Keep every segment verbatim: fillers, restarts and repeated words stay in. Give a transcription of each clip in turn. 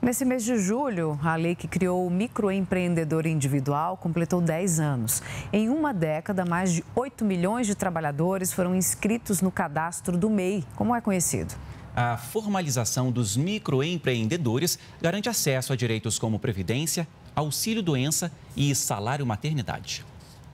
Nesse mês de julho, a lei que criou o microempreendedor individual completou dez anos. Em uma década, mais de oito milhões de trabalhadores foram inscritos no cadastro do M E I, como é conhecido. A formalização dos microempreendedores garante acesso a direitos como previdência, auxílio-doença e salário-maternidade.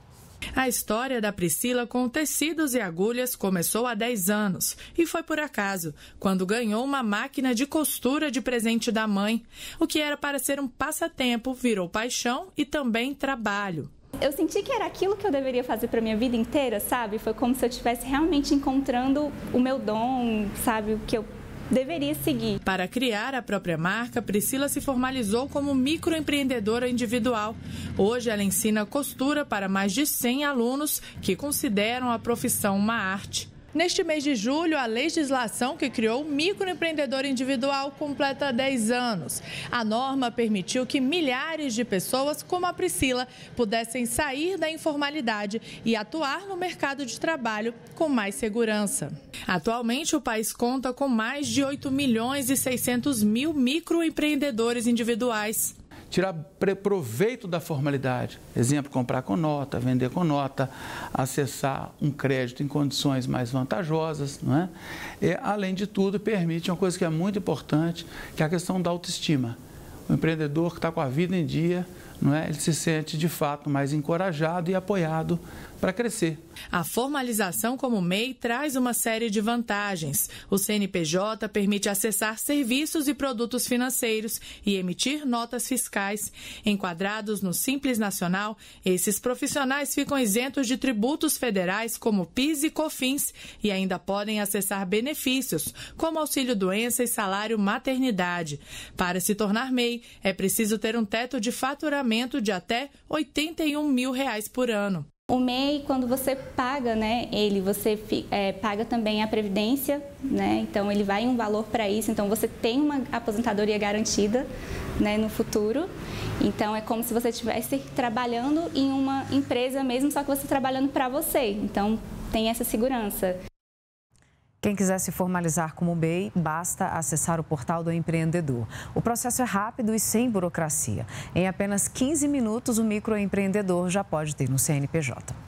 A história da Priscila com tecidos e agulhas começou há dez anos e foi por acaso, quando ganhou uma máquina de costura de presente da mãe. O que era para ser um passatempo virou paixão e também trabalho. Eu senti que era aquilo que eu deveria fazer para minha vida inteira, sabe? Foi como se eu estivesse realmente encontrando o meu dom, sabe? O que eu deveria seguir. Para criar a própria marca, Priscila se formalizou como microempreendedora individual. Hoje ela ensina costura para mais de cem alunos que consideram a profissão uma arte. Neste mês de julho, a legislação que criou o microempreendedor individual completa dez anos. A norma permitiu que milhares de pessoas, como a Priscila, pudessem sair da informalidade e atuar no mercado de trabalho com mais segurança. Atualmente, o país conta com mais de oito milhões e seiscentos mil microempreendedores individuais. Tirar proveito da formalidade, exemplo, comprar com nota, vender com nota, acessar um crédito em condições mais vantajosas, não é? E, além de tudo, permite uma coisa que é muito importante, que é a questão da autoestima. O empreendedor que está com a vida em dia, não é? Ele se sente, de fato, mais encorajado e apoiado para crescer. A formalização como M E I traz uma série de vantagens. O C N P J permite acessar serviços e produtos financeiros e emitir notas fiscais. Enquadrados no Simples Nacional, esses profissionais ficam isentos de tributos federais como PIS e COFINS e ainda podem acessar benefícios como auxílio-doença e salário-maternidade. Para se tornar M E I, é preciso ter um teto de faturamento de até oitenta e um mil reais por ano. O M E I, quando você paga, né, ele, você é, paga também a previdência, né, então ele vai em um valor para isso, então você tem uma aposentadoria garantida, né, no futuro, então é como se você estivesse trabalhando em uma empresa mesmo, só que você trabalhando para você, então tem essa segurança. Quem quiser se formalizar como M E I, basta acessar o portal do empreendedor. O processo é rápido e sem burocracia. Em apenas quinze minutos, o microempreendedor já pode ter no C N P J.